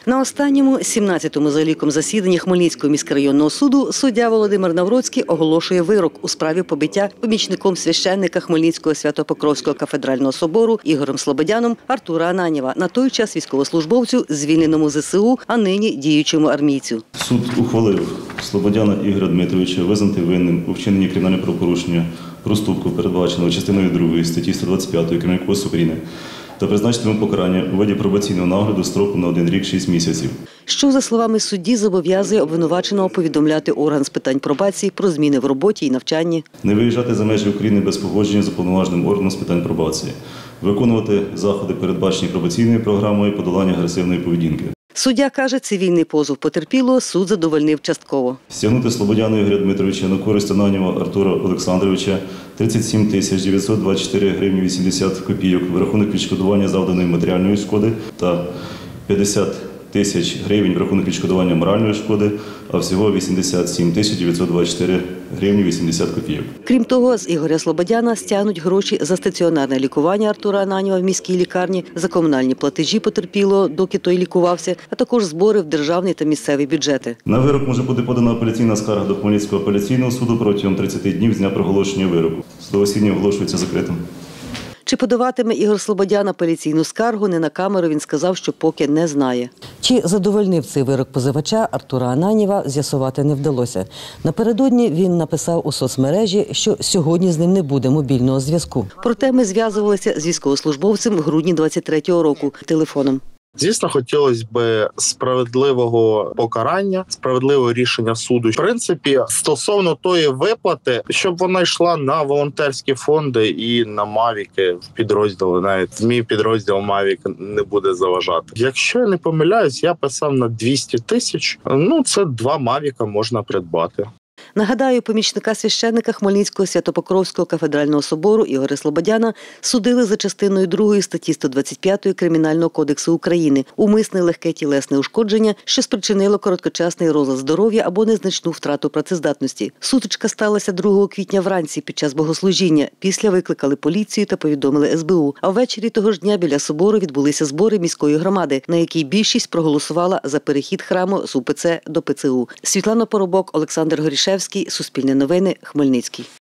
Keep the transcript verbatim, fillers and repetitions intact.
На останньому, сімнадцятому за ліком засіданні Хмельницького міськрайонного суду суддя Володимир Навроцький оголошує вирок у справі побиття помічником священника Хмельницького Свято-Покровського кафедрального собору Ігорем Слободяном Артура Ананєва, на той час військовослужбовцю, звільненому зе ес у, а нині діючому армійцю. Суд ухвалив Слободяна Ігоря Дмитровича визнати винним у вчиненні кримінального правопорушення проступку, передбаченого частиною другої статті сто двадцять п'ять Кримінального кодексу України, та призначити йому покарання у виді пробаційного нагляду строку на один рік шість місяців. Що, за словами судді, зобов'язує обвинуваченого повідомляти орган з питань пробації про зміни в роботі і навчанні. Не виїжджати за межі України без погодження з уповноваженим органом з питань пробації. Виконувати заходи, передбачені пробаційною програмою подолання агресивної поведінки. Суддя каже, цивільний позов потерпілого суд задовольнив частково. Стягнути Слободяна Ігоря Дмитровича на користь Ананєва Артура Олександровича тридцять сім тисяч дев'ятсот двадцять чотири гривні вісімдесят копійок в рахунок відшкодування завданої матеріальної шкоди та п'ятдесят тисяч гривень в рахунок відшкодування моральної шкоди, а всього вісімдесят сім тисяч дев'ятсот двадцять чотири гривні вісімдесят копійок. Крім того, з Ігоря Слободяна стягнуть гроші за стаціонарне лікування Артура Ананєва в міській лікарні, за комунальні платежі потерпілого, доки той лікувався, а також збори в державний та місцеві бюджети. На вирок може бути подана апеляційна скарга до Хмельницького апеляційного суду протягом тридцяти днів з дня проголошення вироку. Судове засідання оголошується закритим. Чи подаватиме Ігор Слободян апеляційну скаргу, не на камеру він сказав, що поки не знає. Чи задовольнив цей вирок позивача Артура Ананєва, з'ясувати не вдалося. Напередодні він написав у соцмережі, що сьогодні з ним не буде мобільного зв'язку. Проте ми зв'язувалися з військовослужбовцем в грудні двадцять третього року телефоном. Звісно, хотілося б справедливого покарання, справедливого рішення суду. В принципі, стосовно тої виплати, щоб вона йшла на волонтерські фонди і на мавіки в підрозділи. Навіть мій підрозділ Мавік не буде заважати. Якщо я не помиляюсь, я писав на двісті тисяч. Ну, це два мавіка можна придбати. Нагадаю, помічника священника Хмельницького Свято-Покровського кафедрального собору Ігоря Слободяна судили за частиною другої статті сто двадцять п'ять Кримінального кодексу України – умисне легке тілесне ушкодження, що спричинило короткочасний розлад здоров'я або незначну втрату працездатності. Сутичка сталася другого квітня вранці під час богослужіння. Після викликали поліцію та повідомили ес бе у. А ввечері того ж дня біля собору відбулися збори міської громади, на якій більшість проголосувала за перехід храму з у пе це до пе це у. Світлана Поробок, Олександр Горішевський, Суспільне новини, Хмельницький.